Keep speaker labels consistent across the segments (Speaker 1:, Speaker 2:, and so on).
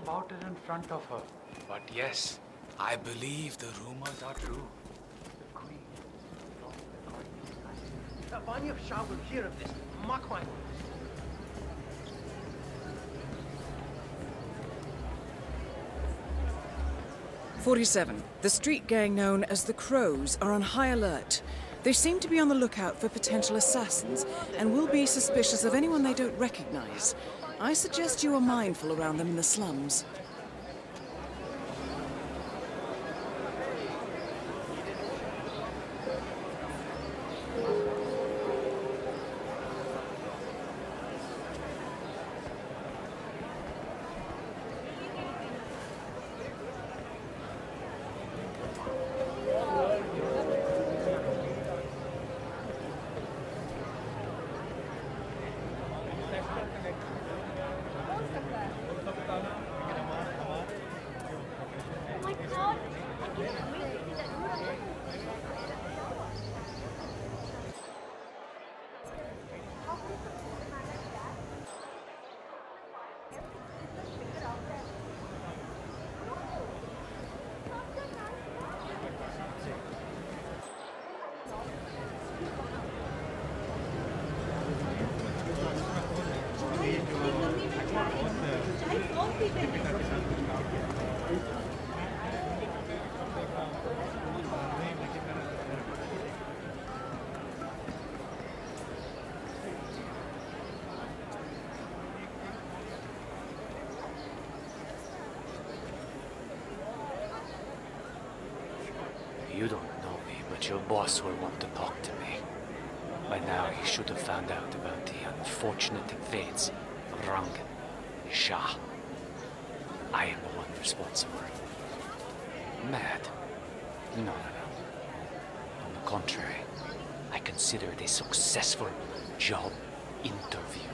Speaker 1: about it in front of her. But yes, I believe the rumors are true. The Queen.
Speaker 2: Vanya Shah will hear of this. Mark my words.
Speaker 3: 47. The street gang known as the Crows are on high alert. They seem to be on the lookout for potential assassins and will be suspicious of anyone they don't recognize. I suggest you are mindful around them in the slums.
Speaker 1: You don't know me, but your boss will want to talk to me. By now, he should have found out about the unfortunate events of Rangan and Shah. I am the one responsible. Mad? No. On the contrary, I consider it a successful job interview.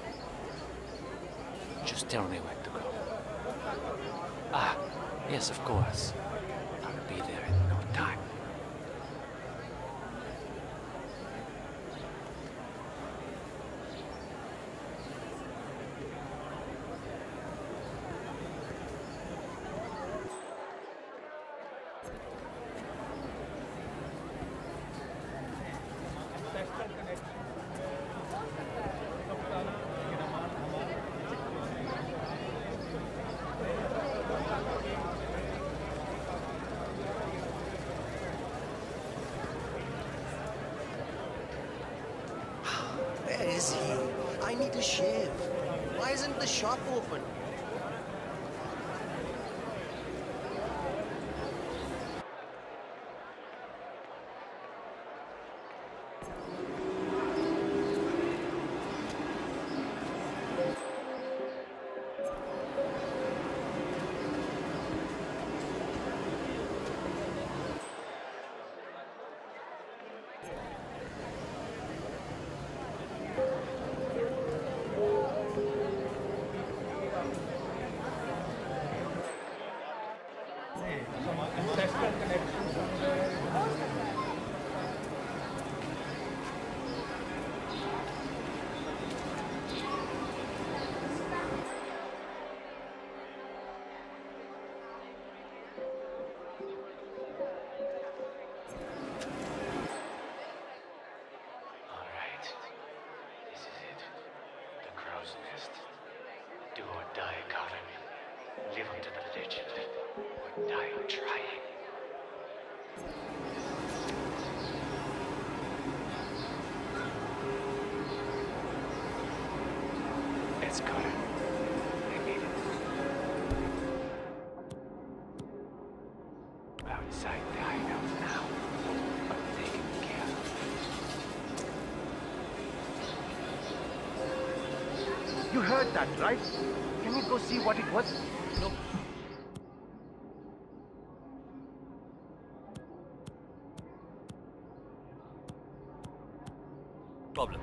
Speaker 1: Just tell me where to go. Ah, yes, of course. I'll be there in no time.
Speaker 2: Where is he? I need to shave. Why isn't the shop open? Do or die, Colin. Live up to the legend, or die trying. It's Colin. I made it. Outside the hideout now, but taken care of. You heard that, right? Can you go see what it was? No.
Speaker 4: Problem.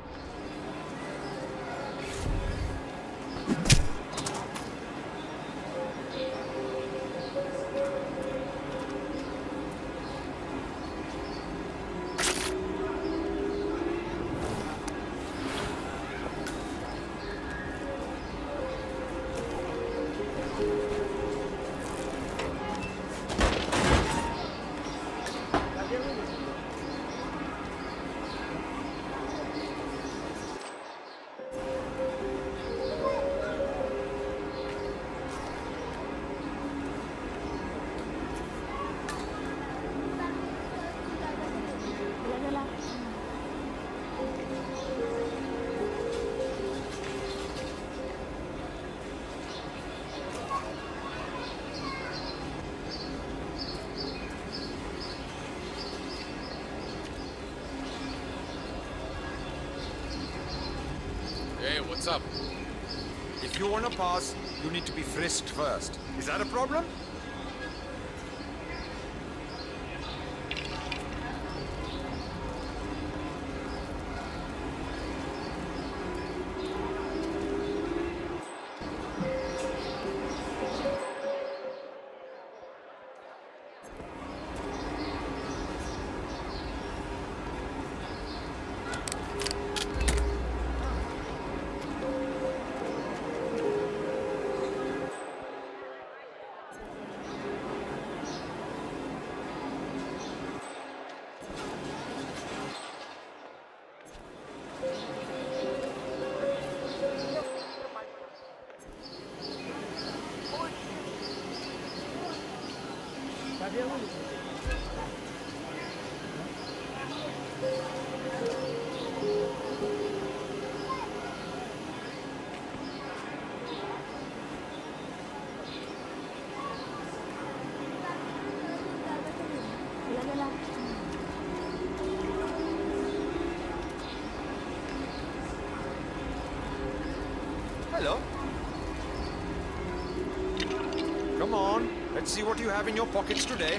Speaker 4: What's up?
Speaker 5: If you want to pass, you need to be frisked first. Is that a problem? Hello. Come on, let's see what you have in your pockets today.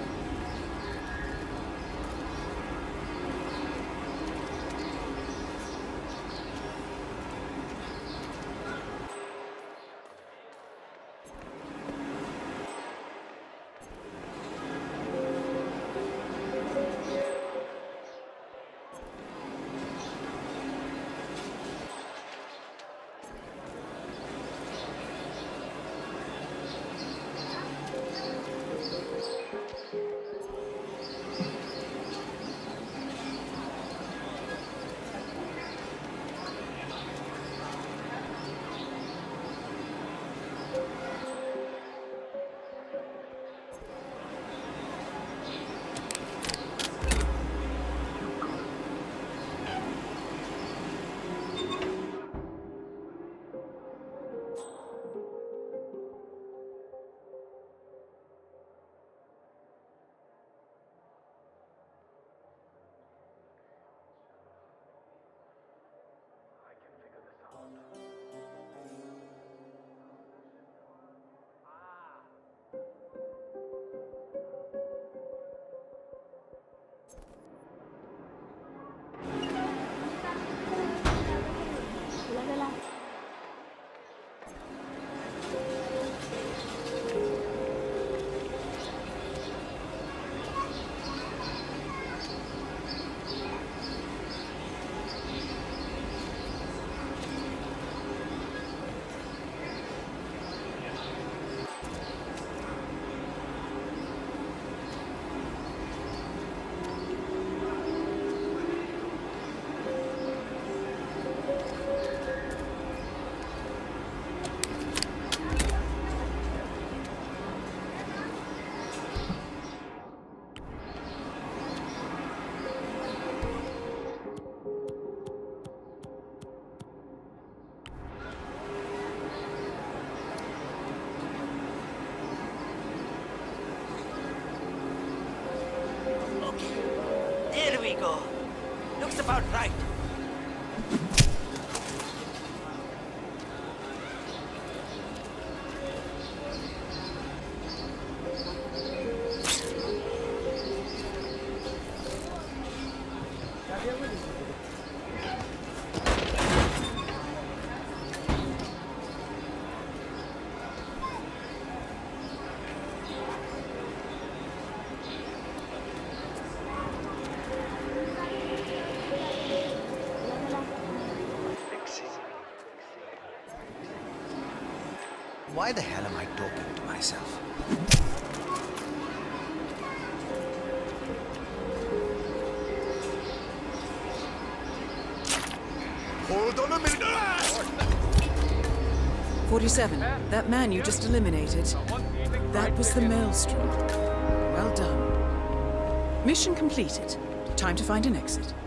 Speaker 6: There we go. Looks about right.
Speaker 7: Why the hell am I talking to myself?
Speaker 5: Hold on a minute!
Speaker 3: 47, that man you just eliminated, that was the Maelstrom. Well done. Mission completed. Time to find an exit.